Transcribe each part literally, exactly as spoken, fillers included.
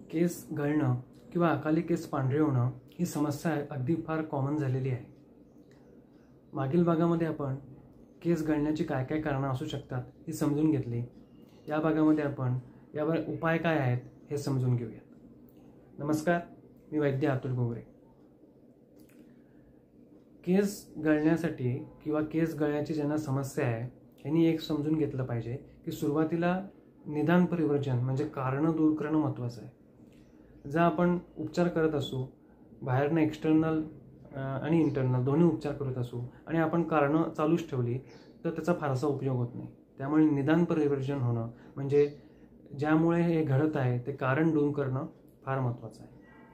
केस गळणं किंवा अकाली केस पांढरे होणं ही समस्या अगदी फार कॉमन झालेली आहे. मागील भागामध्ये आपण केस गळण्याची काय काय कारणं असू शकतात ही समजून घेतली. या भागामध्ये आपण यावर उपाय काय आहेत हे समजून घेऊया. नमस्कार, मी वैद्य अतुल गोगरे. केस गळण्यासाठी किंवा केस गळण्याची ज्यांना समस्या आहे यांनी एक समजून घेतलं पाहिजे की सुरुवातीला निदान परिवर्जन म्हणजे कारणं दूर करणं महत्त्वाचं आहे. जर आपण उपचार करत असू, बाहेरनं एक्सटर्नल आणि इंटरनल दोन्ही उपचार करत असू आणि आपण कारणं चालूच ठेवली तर त्याचा फारसा उपयोग होत नाही. त्यामुळे निदान परिवर्जन होणं म्हणजे ज्यामुळे हे घडत आहे ते कारण दूर करणं फार महत्त्वाचं आहे.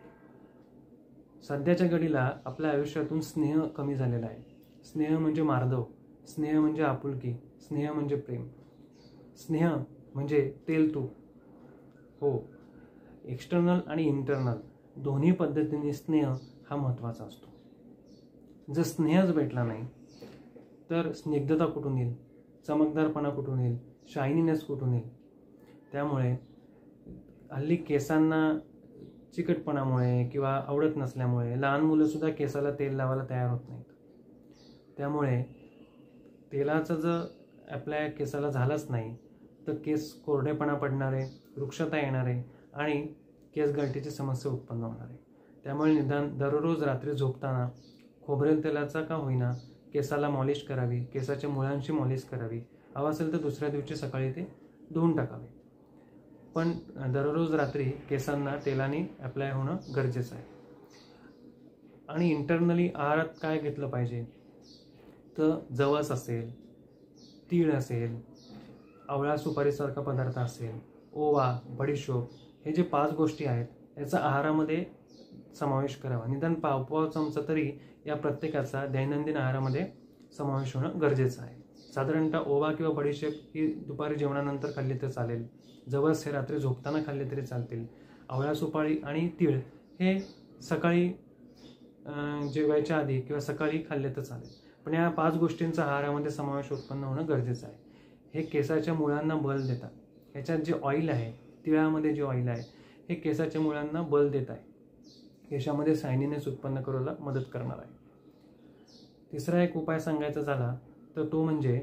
सध्याच्या घडीला आपल्या आयुष्यातून स्नेह कमी झालेला आहे. स्नेह म्हणजे मार्दव, स्नेह म्हणजे आपुलकी, स्नेह म्हणजे प्रेम, स्नेह म्हणजे तेल तूप. हो, एक्सटर्नल आणि इंटरनल दोन्ही पद्धतीने स्नेह हा महत्त्वाचा असतो. जर स्नेहच भेटला नाही तर स्निग्धता कुठून येईल, चमकदारपणा कुठून येईल, शायनीनेस कुठून येईल. त्यामुळे हल्ली केसांना चिकटपणामुळे किंवा आवडत नसल्यामुळे लहान मुलंसुद्धा केसाला तेल लावायला तयार होत नाहीत. त्यामुळे तेलाचा जर अप्लाय केसाला झालाच नाही तर केस कोरडेपणा पडणारे, वृक्षता येणारे आणि केस गळतीची समस्या उत्पन्न होणार आहे. त्यामुळे निदान दररोज रात्री झोपताना खोबरेल तेलाचा का होईना केसाला मॉलिश करावी, केसाच्या मुळांची मॉलिश करावी. हवं असेल तर दुसऱ्या दिवशी सकाळी ते धुवून टाकावे. पण दररोज रात्री केसांना तेलाने अप्लाय होणं गरजेचं आहे. आणि इंटरनली आहारात काय घेतलं पाहिजे तर जवस असेल, तीळ असेल, आवळा सुपारीसारखा पदार्थ असेल, ओवा, बडीशोप, हे जे पाच गोष्टी आहेत याचा आहारामध्ये समावेश करावा. निदान पाव पाव चमचा तरी या प्रत्येकाचा दैनंदिन आहारामध्ये समावेश होणं गरजेचं आहे. साधारणतः ओवा किंवा बडीशेप ही दुपारी जेवणानंतर खाल्ली तर चालेल. जवस हे रात्री झोपताना खाल्ले तरी चालतील. आवळा सुपारी आणि तीळ हे सकाळी जेवायच्या आधी किंवा सकाळी खाल्ले तर चालेल. पण या पाच गोष्टींचा आहारामध्ये समावेश उत्पन्न होणं गरजेचं आहे. हे केसाच्या मुळांना बल देतात. ह्याच्यात जे ऑइल आहे, तिळामध्ये जे ऑइल आहे हे केसाच्या मुळांना बल देत आहे, केसामध्ये शायनीनेस उत्पन्न करायला मदत करणार आहे. तिसरा एक उपाय सांगायचा झाला तर तो म्हणजे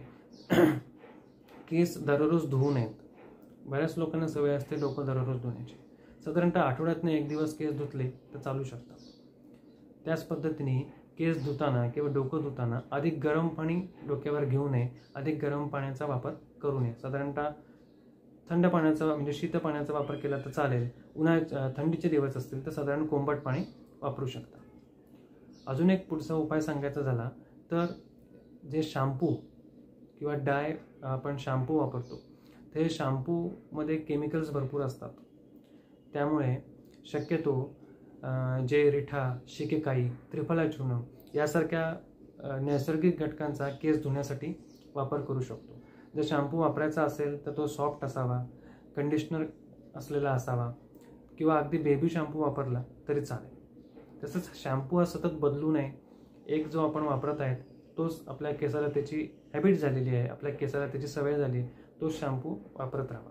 केस दररोज धुवू नयेत. बऱ्याच लोकांना सवय असते डोकं दररोज धुण्याची. साधारणतः आठवड्यातनं एक दिवस केस धुतले तर चालू शकतात. त्याच पद्धतीने केस धुताना किंवा डोकं धुताना अधिक गरम पाणी डोक्यावर घेऊ नये, अधिक गरम पाण्याचा वापर करू नये. साधारणतः थंड पाण्याचा म्हणजे शीत पाण्याचा वापर केला तर चालेल. उन्हाळ्यात थंडीचे दिवस असतील तर साधारण कोंबट पाणी वापरू शकता. अजून एक पुढचा उपाय सांगायचा झाला तर जे शॅम्पू किंवा डाय आपण शॅम्पू वापरतो ते शॅम्पूमध्ये केमिकल्स भरपूर असतात. त्यामुळे शक्यतो जे रिठा, शिकेकाई, त्रिफला चूर्ण यासारख्या नैसर्गिक घटकांचा केस धुण्यासाठी वापर करू शकतो. जर शॅम्पू वापरायचा असेल तर तो सॉफ्ट असावा, कंडिशनर असलेला असावा किंवा अगदी बेबी शॅम्पू वापरला तरी चालेल. तसंच शॅम्पू हा सतत बदलू नये. एक जो आपण वापरत आहेत तोच आपल्या केसाला त्याची हॅबिट झालेली आहे, आपल्या केसाला त्याची सवय झाली आहे, तोच शॅम्पू वापरत राहावा.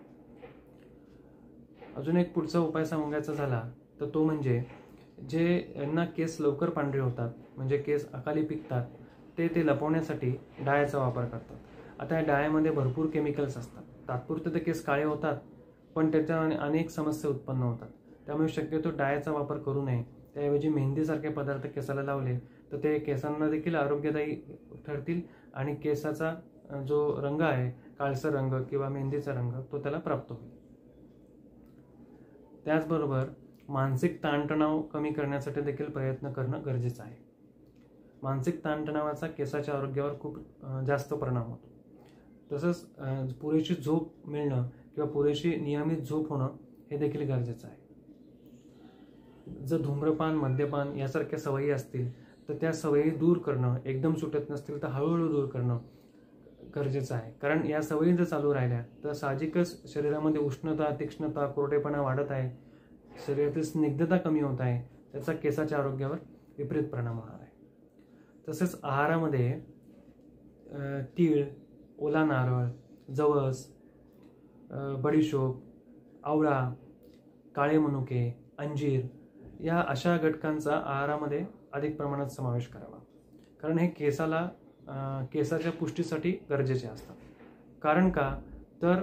अजून एक पुढचा उपाय सांगायचा झाला तर तो म्हणजे जे यांना केस लवकर पांढरे होतात म्हणजे केस अकाली पिकतात ते ते लपवण्यासाठी डायचा वापर करतात. आता या डायमध्ये भरपूर केमिकल्स असतात. तात्पुरते ते केस काळे होतात पण त्याच्या अनेक समस्या उत्पन्न होतात. त्यामुळे शक्यतो डायचा वापर करू नये. त्याऐवजी मेहंदीसारखे पदार्थ केसाला लावले तर ते केसांना देखील आरोग्यदायी ठरतील आणि केसाचा जो रंग आहे, काळसर रंग किंवा मेहंदीचा रंग, तो त्याला प्राप्त होईल. त्याचबरोबर मानसिक ताणतणाव कमी करण्यासाठी देखील प्रयत्न करणं गरजेचं आहे. मानसिक ताणतणावाचा केसाच्या आरोग्यावर खूप जास्त परिणाम होतो. तसंच पुरेशी झोप मिळणं किंवा पुरेशी नियमित झोप होणं हे देखील गरजेचं आहे. जर धूम्रपान, मद्यपान यासारख्या सवयी असतील तर त्या सवयी दूर करणं, एकदम सुटत नसतील तर हळूहळू दूर करणं गरजेचं आहे. कारण या सवयी जर चालू राहिल्या तर साहजिकच शरीरामध्ये उष्णता, तीक्ष्णता, कोरडेपणा वाढत आहे, शरीरातील स्निग्धता कमी होत आहे, त्याचा केसाच्या आरोग्यावर विपरीत परिणाम होणार आहे. तसेच आहारामध्ये तीळ, ओला नारळ, जवस, बडीशोप, आवळा, काळे मनुके, अंजीर या अशा घटकांचा आहारामध्ये अधिक प्रमाणात समावेश करावा, कारण हे केसाला केसाच्या पुष्टीसाठी गरजेचे असतात. कारण का तर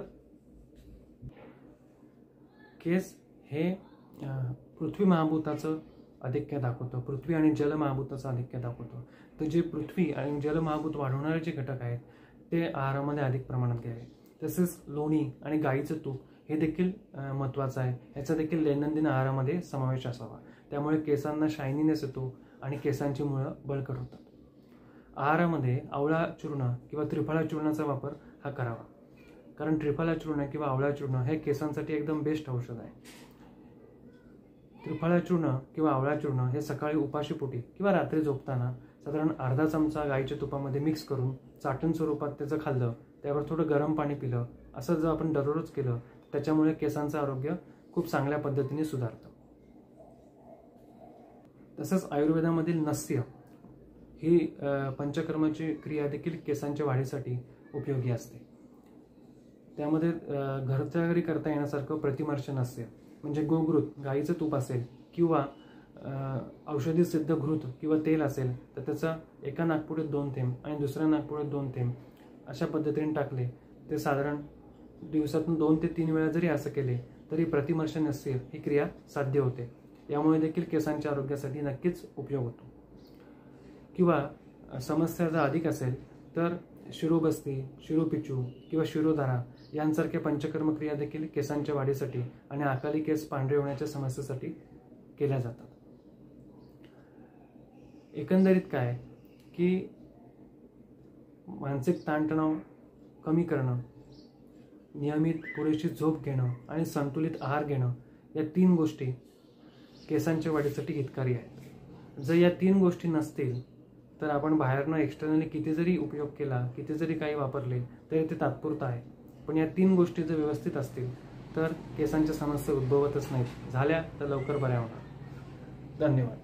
केस हे पृथ्वी महाभूताचं आधिक्य दाखवतो, पृथ्वी आणि जल महाभूताचं आधिक्य दाखवतो. तर जे पृथ्वी आणि जल महाभूत वाढवणारे जे घटक आहेत ते आहारामध्ये अधिक प्रमाणात घ्यावे. तसेच लोणी आणि गाईचं तूप हे देखील महत्त्वाचं आहे. याचा देखील दैनंदिन आहारामध्ये समावेश असावा. त्यामुळे केसांना शायनिनेस येतो आणि केसांची मुळं बळकट होतात. आहारामध्ये आवळा चूर्ण किंवा त्रिफळा चूर्णाचा वापर हा करावा, कारण त्रिफळा चूर्ण किंवा आवळा चूर्ण हे केसांसाठी एकदम बेस्ट औषध आहे. त्रिफळा चूर्ण किंवा आवळा चूर्ण हे सकाळी उपाशीपोटी किंवा रात्री झोपताना साधारण अर्धा चमचा गाईच्या तुपामध्ये मिक्स करून चाटण स्वरूपात त्याचं खाल्लं, त्यावर थोडं गरम पाणी पिलं, असं जर आपण दररोज केलं त्याच्यामुळे केसांचं आरोग्य खूप चांगल्या पद्धतीने सुधारतं. तसंच आयुर्वेदामधील नस्य ही पंचकर्माची क्रिया देखील केसांच्या वाढीसाठी उपयोगी असते. त्यामध्ये घरच्या घरी करता येण्यासारखं प्रतिमर्श नस्य म्हणजे गोघृत गाईचं तूप असेल किंवा औषधी सिद्ध घृत किंवा तेल असेल तर त्याचा एका नागपुडीत दोन थेंब आणि दुसऱ्या नागपुडीत दोन थेंब अशा पद्धतीने टाकले ते साधारण दिवसातून दोन ते तीन वेळा जरी असं केले तरी प्रतिमर्श नस्य ही क्रिया साध्य होते. यामुळे देखील केसांच्या आरोग्यासाठी नक्कीच उपयोग होतो. किंवा समस्या जर अधिक असेल तर शिरोबस्ती, शिरोपिचू किंवा शिरोधारा यांसारख्या पंचकर्म क्रिया देखील केसांच्या वाढीसाठी आणि अकाली केस पांढरे होण्याच्या समस्येसाठी केल्या जातात. एकंदरीत काय की मानसिक ताणतणाव कमी करणं, नियमित पुरेशी झोप घेणं आणि संतुलित आहार घेणं या तीन गोष्टी केसांच्या वाढीसाठी हितकारी आहेत. जर या तीन गोष्टी नसतील तर आपण बाहेरनं एक्सटर्नली किती जरी उपयोग केला, किती जरी काही वापरले तरी ते तात्पुरतं आहे. पण या तीन गोष्टी जर व्यवस्थित असतील तर केसांच्या समस्या उद्भवतच नाहीत. झाल्या तर लवकर बऱ्या होणार. धन्यवाद.